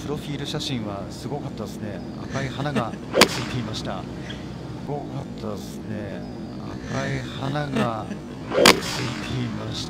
プロフィール写真はすごかったですね。赤い花がついていました。すごかったですね。赤い花がついていました。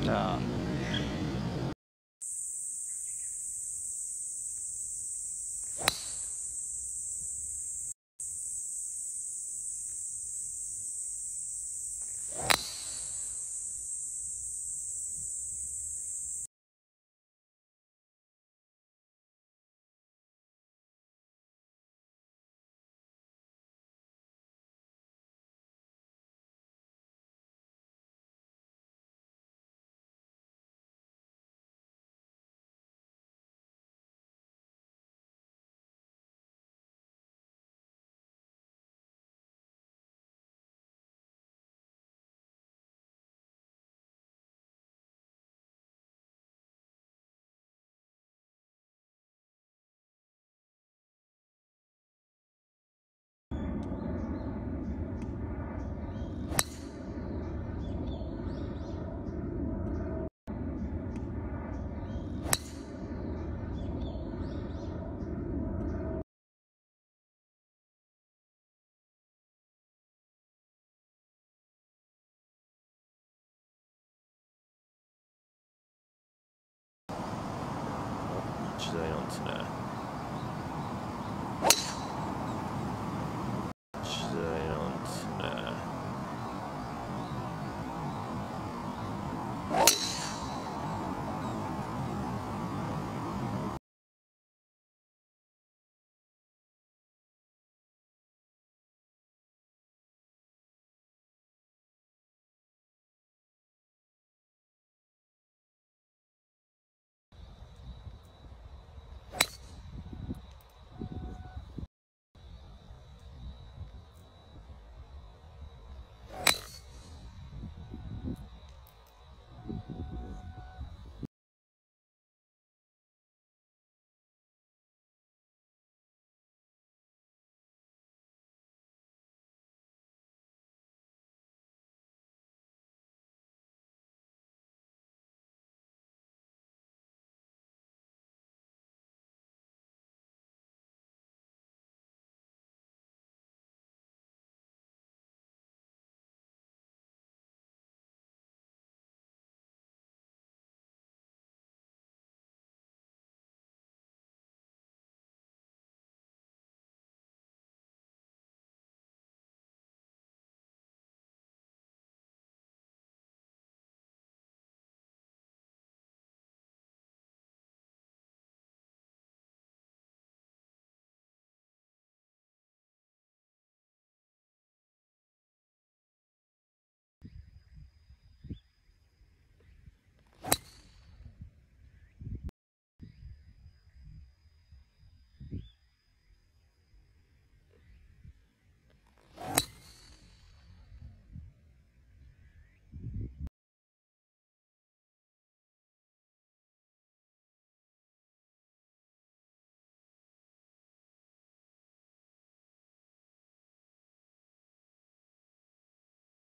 時代なんですね。